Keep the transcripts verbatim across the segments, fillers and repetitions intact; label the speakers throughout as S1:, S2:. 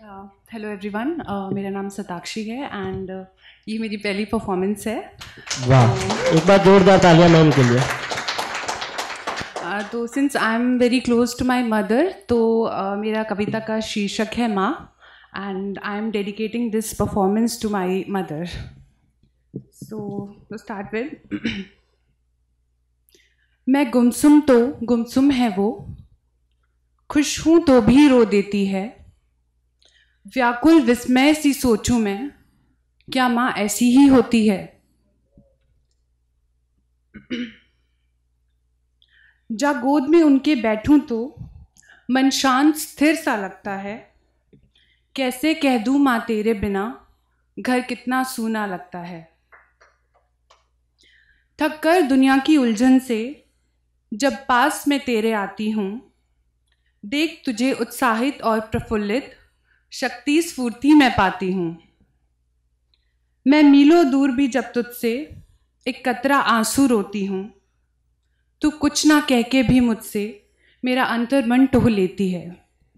S1: Hello everyone, मेरा नाम सताक्षी है एंड uh, ये मेरी पहली परफॉर्मेंस है।
S2: वाह, एक बार जोरदार तालियां मैम के लिए।
S1: uh, तो since I am very close to my mother, तो uh, मेरा कविता का शीर्षक है माँ, and I am dedicating this performance to my mother. So to start with, मैं गुमसुम तो गुमसुम है वो, खुश हूँ तो भी रो देती है, व्याकुल विस्मय सी सोचूं मैं, क्या माँ ऐसी ही होती है। जा गोद में उनके बैठूं तो मन शांत स्थिर सा लगता है, कैसे कह दूं माँ तेरे बिना घर कितना सूना लगता है। थक कर दुनिया की उलझन से जब पास में तेरे आती हूँ, देख तुझे उत्साहित और प्रफुल्लित शक्ति स्फूर्ति मैं पाती हूँ। मैं मीलों दूर भी जब तुझसे एक कतरा आंसू रोती हूँ, तू कुछ ना कह के भी मुझसे मेरा अंतर्मन टोह लेती है।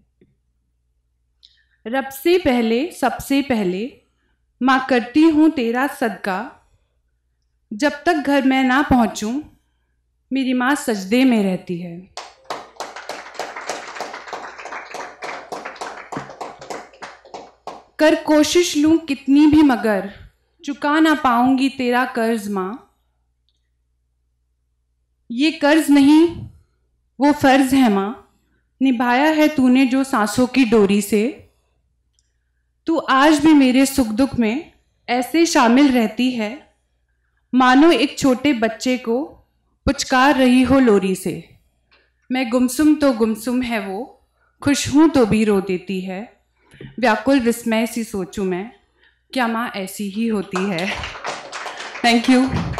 S1: रब से पहले सबसे पहले माँ करती हूँ तेरा सदका, जब तक घर मैं ना पहुँचूँ मेरी माँ सजदे में रहती है। कर कोशिश लूं कितनी भी मगर चुका ना पाऊंगी तेरा कर्ज माँ। ये कर्ज नहीं वो फर्ज है माँ, निभाया है तूने जो सांसों की डोरी से। तू आज भी मेरे सुख दुख में ऐसे शामिल रहती है, मानो एक छोटे बच्चे को पुचकार रही हो लोरी से। मैं गुमसुम तो गुमसुम है वो, खुश हूं तो भी रो देती है, व्याकुल विस्मय सी सोचूं मैं, क्या माँ ऐसी ही होती है। Thank you.